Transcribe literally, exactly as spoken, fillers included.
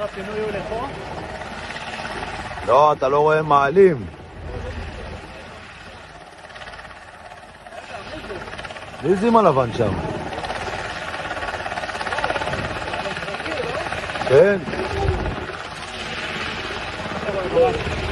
הפינוי הוא לפה? לא, אתה לא רואה מעלים. מי זה עם הלבן שם? כן.